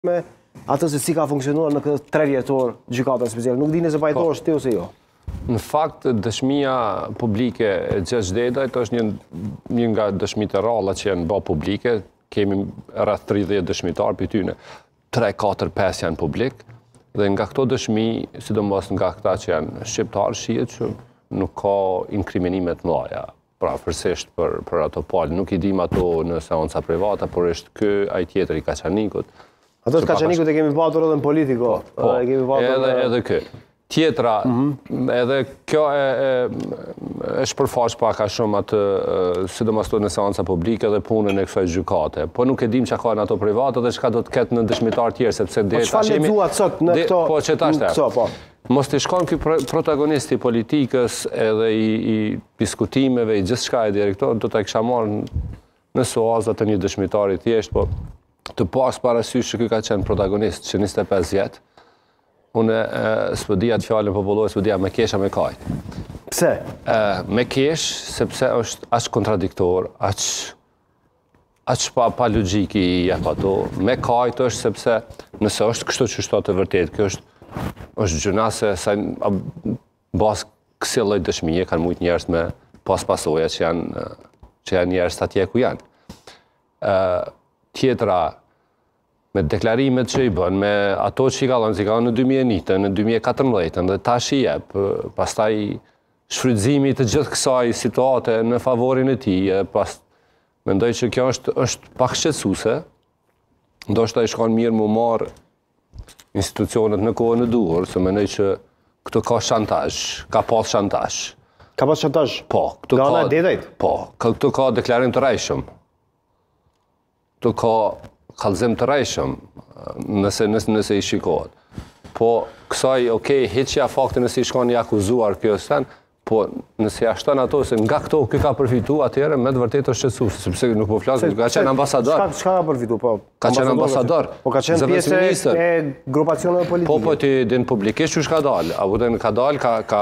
me atë se si ka funksionuar në këtë 3 vjetor gjykata speciale. Nuk dini se pajtohesh ti ose jo. Në fakt, dëshmia publike e Gjergj Dedajt është një nga dëshmitë e ralla që janë bë publike. Kemi rreth 30 dëshmitar për tyne. 3, 4, 5 janë publik. Dhe nga këto dëshmi, sidomos nga këta që janë shqiptarë, shihet që nuk ka inkriminime të mëdha. Pra, përsisht për ato palë. Nuk i dim ato në seanca privata, por është ky ai tjetër i Kaçanikut. Ato të Kaçanikut e kemi patur edhe në politiko. Edhe ky. Tjetra, edhe kjo e shpërfaq pak a shumë atë, sidomos në seanca publike dhe punën e kësaj gjykate. Po nuk e dim çka ka në ato private dhe çka do të ketë në dëshmitar tjerë, sepse Po çfarë lexuat sot në këto? Po që tash. Mos të shkon ky protagonisti i politikës edhe i diskutimeve, i gjithçka e direktor, do ta kisha marrë në suazat të një dëshmitari thjesht, po të pas parasysh që ky ka qenë protagonist që 25 vjet. Unë s'po di atë fjalën popullore, s'po di me kesh me kaj. Pse? Me kesh, sepse është aq kontradiktor, aq pa logjik i jep ato. Me kajt është sepse nëse është kështu që shtohet e vërtet, kjo është gjëna se sa bas kësaj lloj dëshmie kanë shumë njerëz me pas pasoja që janë njerëz atje ku janë. Tjetra, me deklarimet që i bën, me ato që i ka dhënë në 2001, në 2014, dhe tash i jep, pastaj shfrytëzimi të gjithë kësaj situate në favorin e tij, mendoj që kjo është pak shqetësuese, ndoshta i shkon mirë mu marr institucionet në kohën e duhur, se mendoj që këtu ka shantazh, ka pas shantazh. Ka pas shantazh? Po, Nga Dedajt? Po, këtu ka deklarim të rrejshëm. Këtu ka kallëzim të rrejshëm, nëse i shikohet. Po, kësaj, heqja faktin nëse i shkon i akuzuar kjo sen, po nëse ja shton ato se nga këto ky ka përfituar, atëherë me të vërtetë është shqetësues, sepse nuk po flasim, ka qenë ambasador. Çka ka përfituar, po? Ka qenë ambasador. Po ka qenë pjesë e grupacioneve politike. Po ti din publikisht çu ka dalë, apo ka dalë, ka